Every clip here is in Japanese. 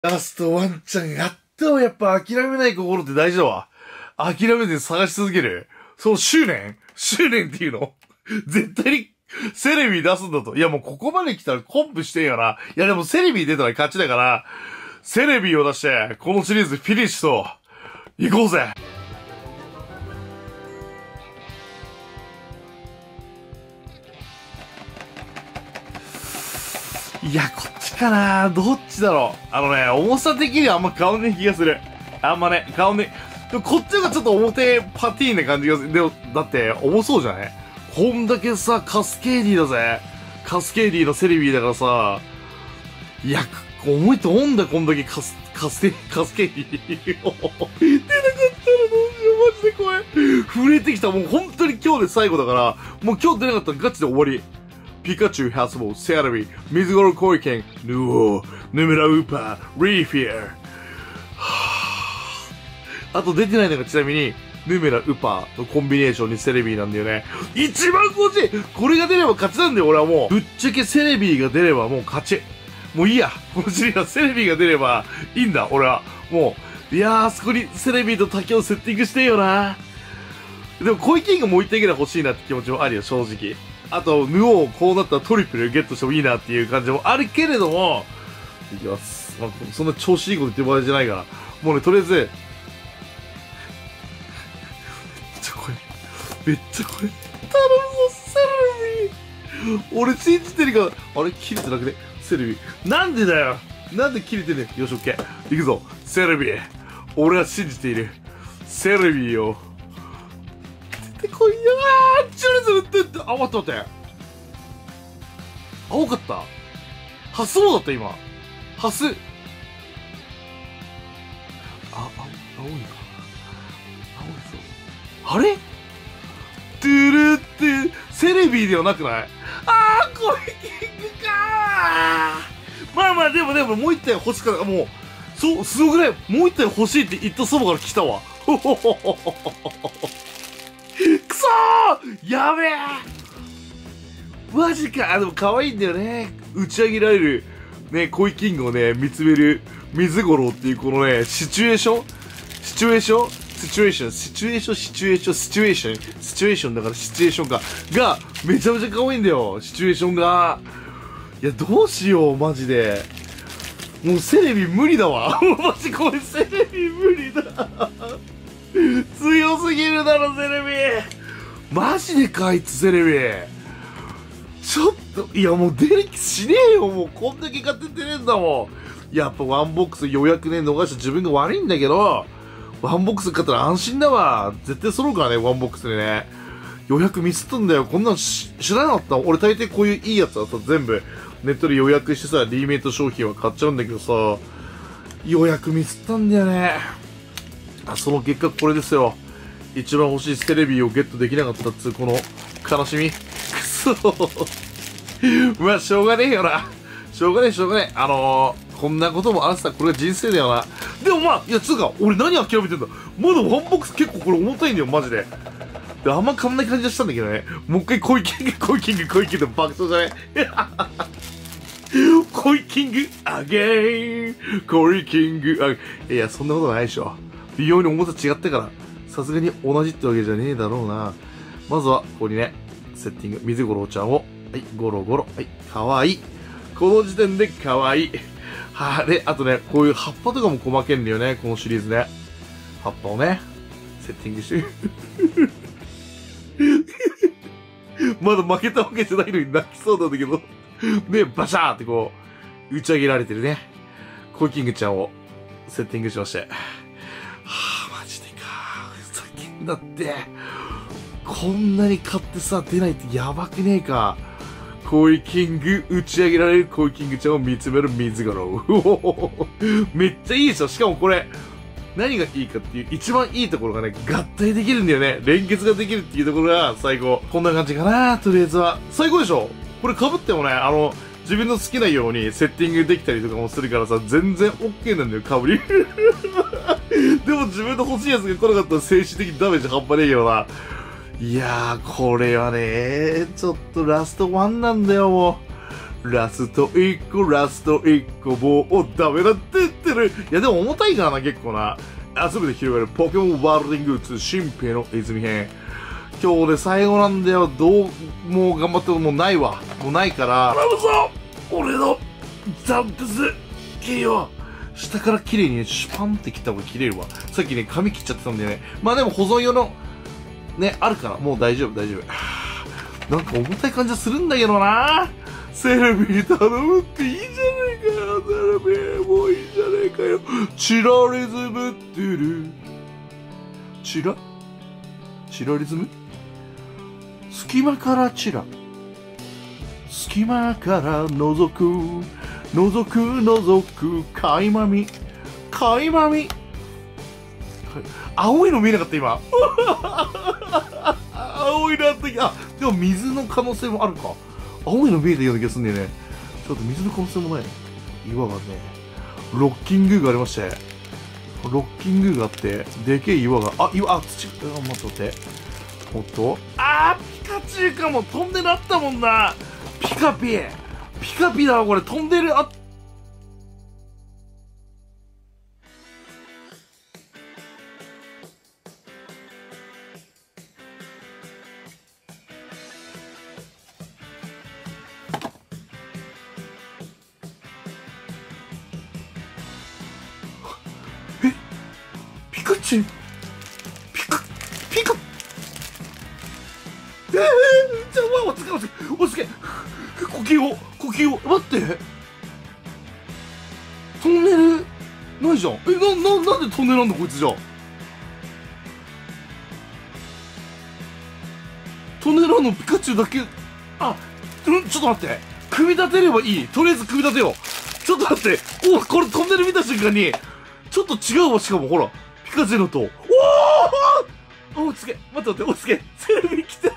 ラストワンチャンやったわ。やっぱ諦めない心って大事だわ。諦めずに探し続ける。その執念っていうの絶対にセレビ出すんだと。いやもうここまで来たらコンプしてんよな。いやでもセレビ出たら勝ちだから、セレビを出して、このシリーズフィニッシュと、行こうぜ。いや、こっちかな。どっちだろう。重さ的にはあんま変わんねえ気がする。あんまね、変わんねえ。でもこっちがちょっと表パティーンな感じがする。でも、だって重そうじゃないこんだけさ、カスケーディだぜ。カスケーディのセレビーだからさ。いや、重いと思うんだよ、こんだけカスケーディ。出なかったらどうしよう、マジで怖い。震えてきた。もう本当に今日で最後だから、もう今日出なかったらガチで終わり。ピカチュウ、ハスボー、セラビ、水ゴロコイケン、ヌオー、ヌメラウーパー、リーフィア。あと出てないのがちなみに、ヌメラウパーのコンビネーションにセレビーなんだよね。一番欲しいこれが出れば勝ちなんだよ、俺はもう。ぶっちゃけセレビーが出ればもう勝ち。もういいや。このシリーズはセレビーが出ればいいんだ、俺は。もう、いやー、あそこにセレビーと竹をセッティングしてよな。でも、コイキングもう一点ぐらい欲しいなって気持ちもあるよ、正直。あと、ヌオーこうなったらトリプルゲットしてもいいなっていう感じもあるけれども、いきます。まあ、そんな調子いいこと言ってる場合じゃないから。もうね、とりあえず、めっちゃこれ、頼むぞ、セレビー。俺信じてるから、あれ切れてなくねセレビー。なんでだよなんで切れてんねん。よし、オッケー。行くぞ、セレビー。俺は信じている。セレビーを。出てこいよー。チュルズルって、あ、待って。青かったハスボーだった、今。ハス。青いか。青いぞ。あれトゥルって、セレビーではなくない？コイキングかー。まあ、でも、もう一体欲しかった。もう、そう、すごくない？もう一体欲しいって言ったそばから来たわ。くそーやべえマジか。でも可愛いんだよね。打ち上げられる、ね、コイキングをね、見つめる、水五郎っていうこのね、シチュエーションだからシチュエーションか。が、めちゃめちゃ可愛いんだよ。シチュエーションが。いや、どうしよう、マジで。もうセレビ無理だわ。マジこれセレビ無理だ。強すぎるだろ、セレビ。マジでか、あいつセレビ。ちょっと、いやもう出る気しねえよ、もうこんだけ勝ててねえんだもん。やっぱワンボックス予約ね、逃した自分が悪いんだけど、ワンボックス勝ったら安心だわ。絶対揃うからね、ワンボックスでね。予約ミスったんだよ。こんなの知らなかった。俺大抵こういういいやつはさ、全部ネットで予約してさ、リーメイト商品は買っちゃうんだけどさ、予約ミスったんだよね。その結果これですよ。一番欲しいセレビーをゲットできなかったっつう、この悲しみ。くそまあ、しょうがねえよな。しょうがねえ。こんなこともあってさ、これが人生だよな。でもまあ、いや、つうか、俺何諦めてんだ。まだワンボックス結構これ重たいんだよ、マジで。で、あんま変わんない感じがしたんだけどね。もう一回コイキング爆笑じゃねコイキング、アゲーンコイキング、いや、そんなことないでしょ。微妙に重さ違ったから、さすがに同じってわけじゃねえだろうな。まずは、ここにね、セッティング、水五郎ちゃんを、はい、ゴロゴロ、はい、かわいい。この時点でかわいい。で、あとね、こういう葉っぱとかも細けんだよね、このシリーズね。葉っぱをね、セッティングしてる。まだ負けたわけじゃないのに泣きそうなんだけど。ね、バシャーってこう、打ち上げられてるね。コイキングちゃんをセッティングしまして。マジでか。ふざけんなって。こんなに買ってさ、出ないってやばくねえか。コイキング、打ち上げられるコイキングちゃんを見つめる水五郎。めっちゃいいでしょ。しかもこれ、何がいいかっていう、一番いいところがね、合体できるんだよね。連結ができるっていうところが最高。こんな感じかな、とりあえずは。最高でしょ。これ被ってもね、自分の好きなようにセッティングできたりとかもするからさ、全然 OK なんだよ、被り。でも自分の欲しいやつが来なかったら精神的ダメージ半端ねえけどな。いやー、これはね、ちょっとラストワンなんだよ、もう。 ラスト1個、ラスト1個、もうダメだって言ってる。いや、でも重たいからな、結構な。遊ぶで広がるポケモンワールディング2新兵の泉編。今日で最後なんだよ。もう頑張ってもうないわ。もうないから。頼むぞ俺のザンプス切りを下から綺麗にね、シュパンって切った方が切れるわ。さっきね、髪切っちゃってたんだよね。まあでも保存用の、ね、あるから、もう大丈夫、大丈夫。なんか重たい感じはするんだけどな。セレビ頼むっていいじゃないかよ、セレビ。もういいじゃないかよ。チラリズムってる。チラリズム隙間からチラ。隙間から覗く。覗く。かいまみ。青いの見えなかった、今。青いのあったけど、でも水の可能性もあるか。青いの見えたような気がするんだよね。ちょっと水の可能性もない。岩がね、ロッキングがありまして、ロッキングがあって、でけえ岩が、土、待って。おっと、ピカチュウかも、飛んでなったもんな。ピカピだわ、これ、飛んでる、ピカチュウピカおつけ呼吸を待って、トンネルないじゃん。なんでトンネルなんだこいつ。じゃあトンネルあんのピカチュウだけ。ちょっと待って、組み立てればいい。とりあえず組み立てよう。ちょっと待って、これトンネル見た瞬間にちょっと違うわ。しかもほら、ピカチュウのとおつけ、待って、おつけ、セレビ来た。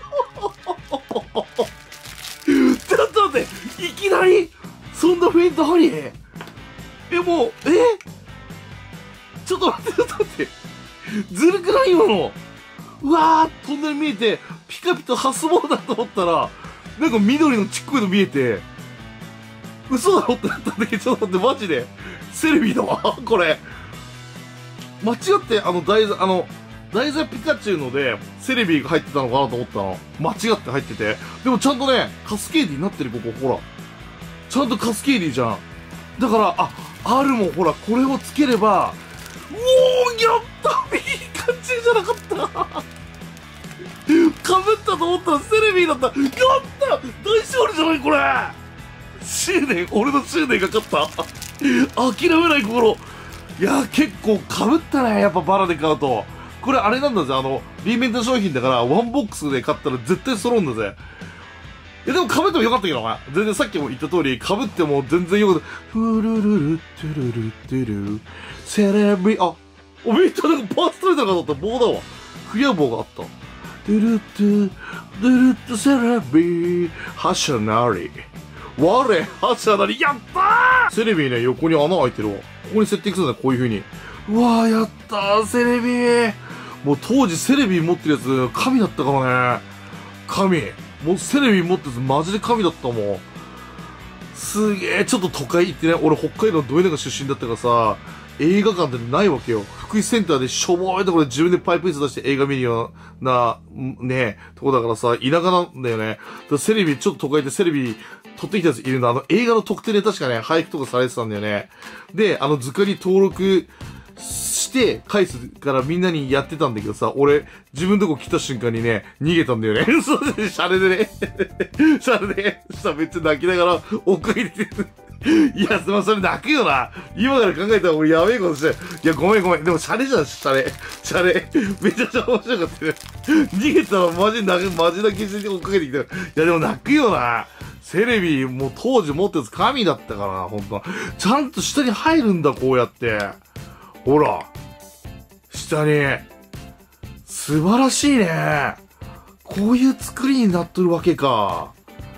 ちょっと待って、いきなりそんなフェイントあり？もう、ちょっと待って、ずるくない今の。うわー、トンネル見えて、ピカピカハスボーだと思ったら、なんか緑のちっこいの見えて、嘘だろってなったんだけど、ちょっと待って、マジで、セレビだわ、これ。間違って、台座ピカチュウので、セレビが入ってたのかなと思ったの。間違って入ってて。でもちゃんとね、カスケーディになってる、ここ、ほら。ちゃんとカスケーディじゃん。だから、あるもん、ほら、これをつければ、やったピカチュウじゃなかったかぶったと思ったらセレビだった。やった大勝利じゃないこれ。俺の執念が勝った。諦めない心。いや、結構かぶったね、やっぱバラで買うと。これあれなんだぜ、リーメント商品だから、ワンボックスで買ったら絶対揃うんだぜ。いや、でも被ってもよかったけどな。全然さっきも言った通り、被っても全然よかった。フルルルトゥルルトゥルセレビ、めっちゃなんかパーツ取れたかと思った棒だわ。クリア棒があった。トゥルトゥ、トゥルトセレビ、ハシャナリ。我、ハシャナリ、やったー！セレビね、横に穴開いてるわ。ここにセッティングするんだ、こういう風に。うわー、やったー、セレビー。もう当時セレビ持ってるやつ、神だったからね。神。もうセレビ持ってるやつ、マジで神だったもん。すげえ、ちょっと都会行ってね、俺北海道のど田舎出身だったからさ、映画館ってないわけよ。福井センターでしょぼいところで自分でパイプ椅子出して映画見るような、ね、とこだからさ、田舎なんだよね。セレビ、ちょっと都会でセレビ撮ってきたやついるんだ。映画の特典で確かね、配布とかされてたんだよね。で、図鑑に登録して返すからみんなにやってたんだけどさ、俺、自分のとこ来た瞬間にね、逃げたんだよね。そうですね、シャレでね。シャレで、そしたらめっちゃ泣きながら追っかけてて。いや、それ泣くよな。今から考えたら俺やべえことして。いや、ごめん。でもシャレじゃん、シャレ。めちゃくちゃ面白かったね。逃げたらマジ泣きして追っかけてきた。いや、でも泣くよな。セレビ、もう当時持ってるやつ神だったからな、ほんと。ちゃんと下に入るんだ、こうやって。ほら。下に。素晴らしいね。こういう作りになっとるわけか。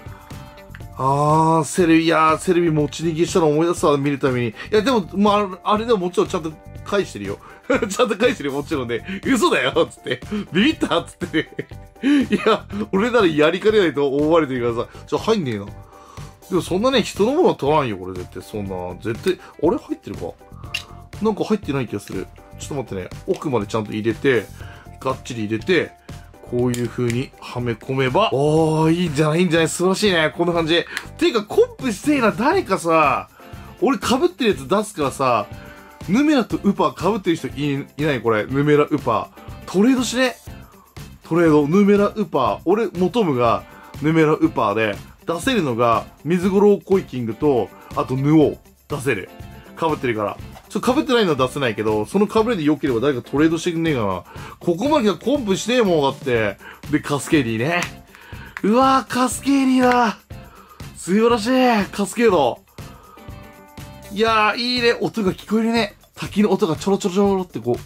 セレビ持ち逃げしたの思い出すわ、見るために。いや、でも、あれでももちろんちゃんと返してるよ。ちゃんと返してるよ、もちろんね。嘘だよつって。ビビったつってね。いや、俺ならやりかねないと思われてるからさ。入んねえな。 でもそんなね、人のものは取らんよ、これ絶対。そんな、絶対、あれ入ってるかなんか入ってない気がする。ちょっと待ってね、奥までちゃんと入れて、がっちり入れて、こういう風にはめ込めば、おー、いいんじゃないいいんじゃない素晴らしいね。こんな感じ。ていうか、コンプしてえな、誰かさ、俺被ってるやつ出すからさ、ヌメラとウパ被ってる人いないこれ。ヌメラウパ。トレードしね。トレード、ヌメラウパ。俺、求むが、ヌメラウパで、出せるのが、水五郎コイキングと、あとヌオー。出せる。被ってるから。被ってないのは出せないけど、その被れで良ければ誰かトレードしてくんねえかな。ここまでがコンプしてえもんだって。で、カスケーディね。うわー、カスケーディだ。素晴らしい。カスケード。いやー、いいね。音が聞こえるね。滝の音がちょろちょろちょろってこう。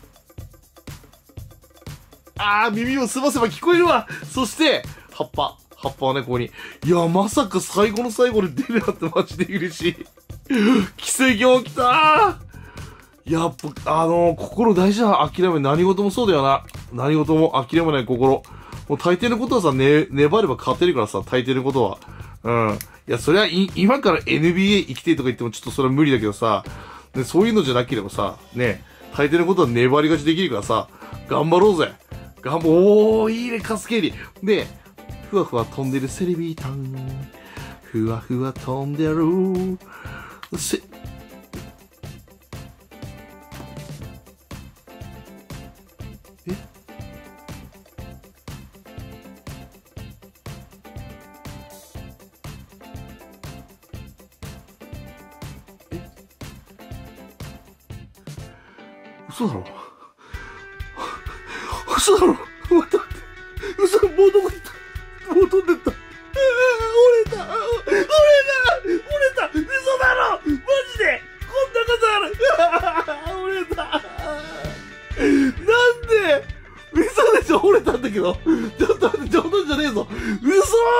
耳を澄ませば聞こえるわ。そして、葉っぱはね、ここに。いや、まさか最後の最後で出るなってマジで嬉しい。奇跡起きたー。やっぱ、心大事な諦め、何事もそうだよな。何事も諦めない心。もう大抵のことはさ、粘れば勝てるからさ、大抵のことは。うん。いや、それは今から NBA 行きてとか言ってもちょっとそれは無理だけどさ、ね、そういうのじゃなければさ、ね、大抵のことは粘り勝ちできるからさ、頑張ろうぜ。おー、いいね、カスケーリ。で、ふわふわ飛んでるセレビータン。ふわふわ飛んでる。え嘘だろ嘘だろ待って待って嘘、もうどこ行ったもう飛んでった。折れた嘘だろマジでこんなことある折れたなんで嘘でしょ折れたんだけどちょっと待って冗談じゃねえぞ嘘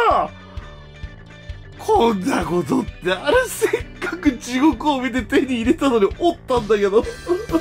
こんなことってあれせっかく地獄を見て手に入れたのに折ったんだけどどうし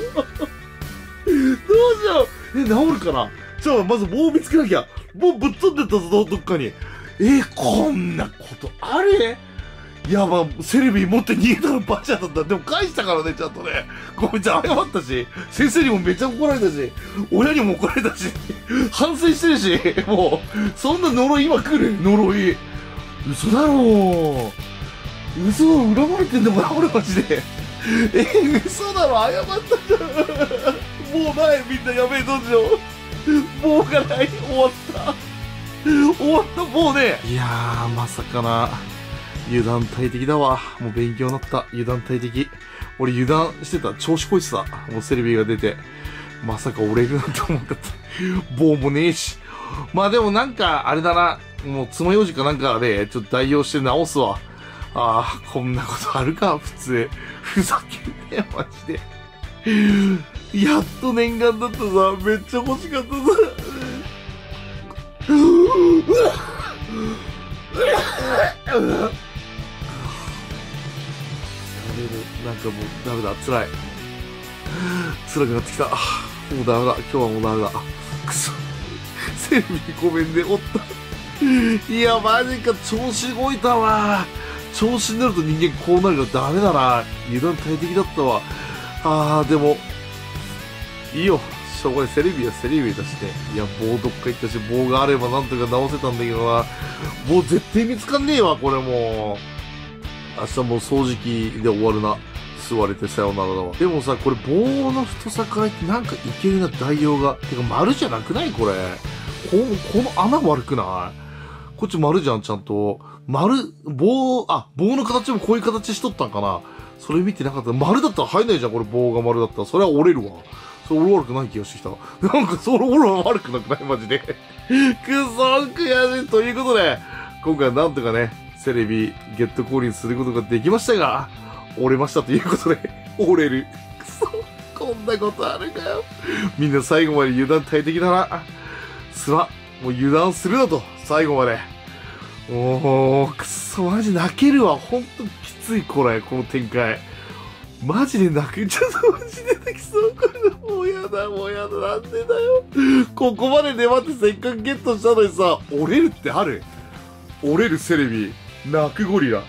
よう治るかなまず棒を見つけなきゃ棒ぶっ飛んでったぞどっかにこんなことあれいやセレビ持って逃げたのバチャだったでも返したからねちゃんとねごめん謝ったし先生にもめっちゃ怒られたし親にも怒られたし反省してるしもうそんな呪い今来る呪い嘘だろ嘘恨まれてんのかな俺マジで嘘だろ謝ったじゃんもうないみんなやべえどうしよう棒がない終わったもうねいやーまさかな油断大敵だわもう勉強になった油断大敵俺油断してた調子こいてたもうセレビが出てまさか折れるなんて思うかった棒もねえしまあでもなんかあれだなもう爪楊枝かなんかでちょっと代用して直すわこんなことあるか普通ふざけんなよマジでやっと念願だったさめっちゃ欲しかったさなんかもうダメだ辛くなってきたもうダメだ今日はもうダメだくそセレビごめんねおったいやマジか調子動いたわ調子になると人間こうなるからダメだな油断大敵だったわでもいいよしょうがないセレビはセレビだしねいや棒どっか行ったし棒があればなんとか直せたんだけどな棒絶対見つかんねえわこれもう明日もう掃除機で終わるな座れてさよならだわでもさこれ棒の太さからいってなんかいけるな代用がてか丸じゃなくないこれこの穴悪くないこっち丸じゃんちゃんと棒の形もこういう形しとったんかなそれ見てなかった丸だったら入んないじゃんこれ棒が丸だったらそれは折れるわそれ俺悪くない気がしてきたなんかそれ俺は悪くなくないマジでくそ悔しいということで今回はなんとかねセレビゲット降臨することができましたが折れましたということで折れるくそこんなことあるかよみんな最後まで油断大敵だなもう油断するなと最後までくそマジ泣けるわほんときついこの展開マジで泣くちょっとマジで泣きそうこれもうやだなんでだよここまで粘ってせっかくゲットしたのにさ折れるってある折れるセレビ泣くゴリラ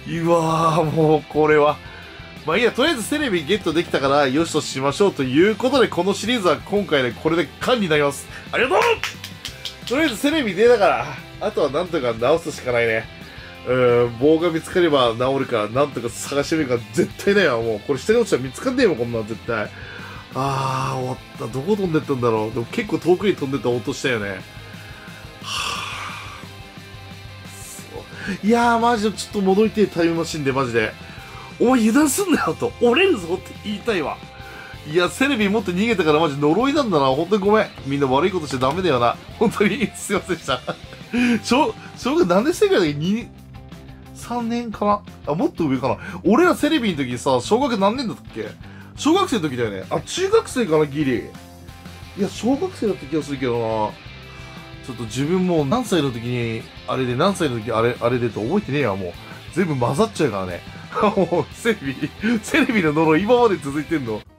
うわー、もうこれは。まあいいや、とりあえずセレビゲットできたから、よしとしましょうということで、このシリーズは今回でこれで完になります。ありがとう。とりあえずセレビ出たから、あとはなんとか直すしかないね。棒が見つかれば治るから、なんとか探してみるから、絶対だよ、もう。これ下に落ちたら見つかんねえもん、こんなん、絶対。あー、終わった。どこ飛んでったんだろう。でも結構遠くに飛んでった音したよね。はぁ。いやー、マジでちょっと戻りてえタイムマシンで、マジで。お前油断すんなよと、折れるぞって言いたいわ。いや、セレビ持って逃げたからマジ呪いなんだな。本当にごめん。みんな悪いことしちゃダメだよな。本当に、すいませんでした。小学何年生くらいだっけ 3年かなあ、もっと上かな。俺らセレビの時さ、小学何年だったっけ？小学生の時だよね。あ、中学生かな、ギリ。いや、小学生だった気がするけどな。ちょっと自分も何歳の時に、あれで、何歳の時あれでと覚えてねえわ、もう。全部混ざっちゃうからね。もう、セレビの呪い今まで続いてんの。